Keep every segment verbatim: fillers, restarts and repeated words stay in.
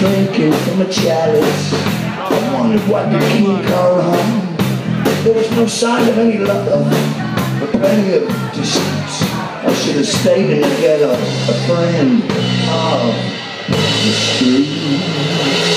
drinking from a chalice. I wondered what the king called home. There was no sign of any love, but plenty of distance. I should have stayed in the ghetto, a friend of the street.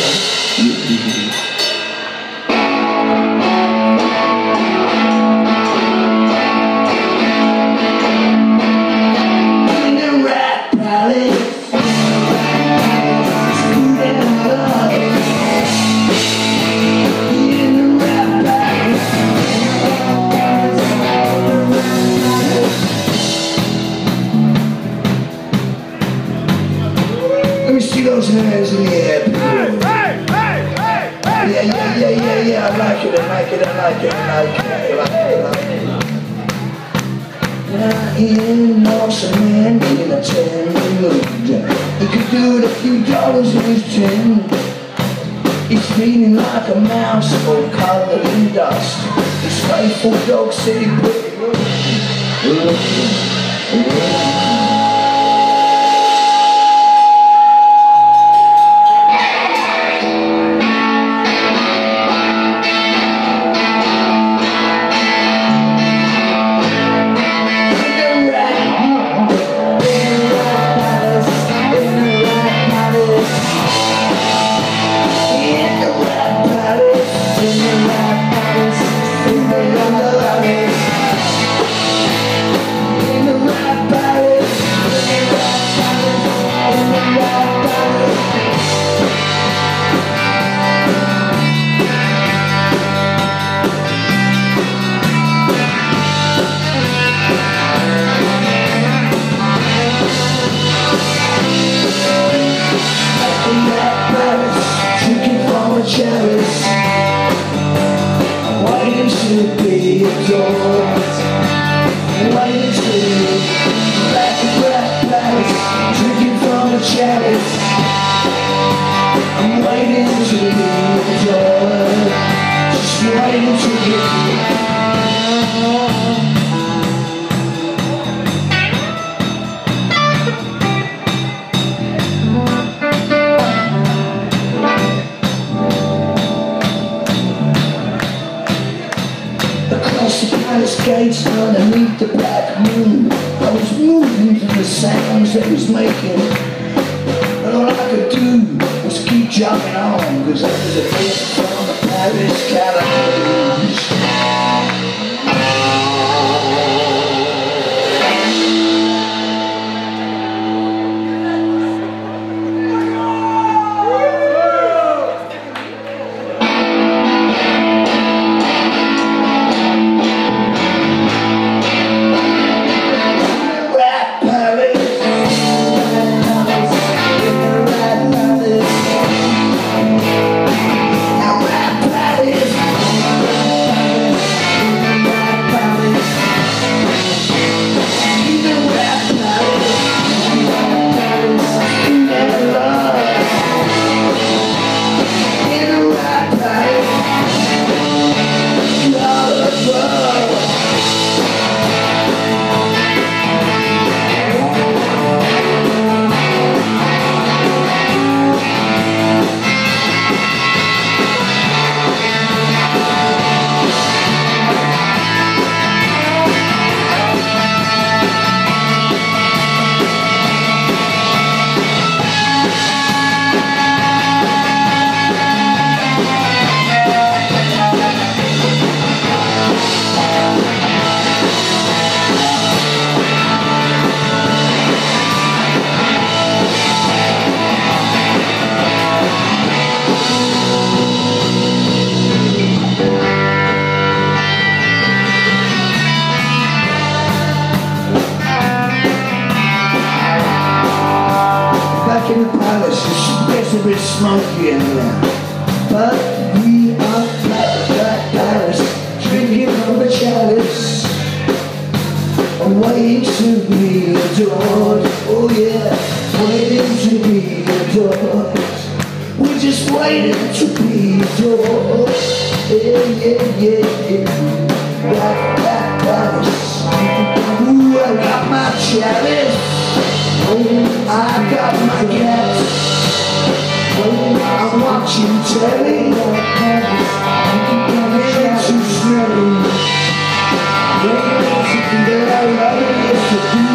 See those hands in the air, people. Hey, hey, hey, hey, hey, yeah, yeah, yeah, yeah, yeah. I like it, I like it, I like it, I like it, I like it, I like it. Now in awesome man in a ten mood. He could do with a few dollars in his tin. He's feeling like a mouse all covered in dust. His faithful dog city pretty good. Waiting to be adored, waiting to black and black lights, drinking from a chalice. I'm waiting to be adored, just waiting to be. Across the palace gates underneath the black moon, I was moving to the sounds that was making. And all I could do was keep jumping on, cause I was a gift from the Paris Calaboose. In the palace, it's a bit smoky in there, but we are black, black Paris, drinking from a chalice, waiting to be adored. Oh yeah, waiting to be adored. We're just waiting to be adored. Yeah, yeah, yeah, yeah. Black, black Paris. Ooh, I got my chalice. I got my cats, I'm watching telly. I'm too smelly. But I love it.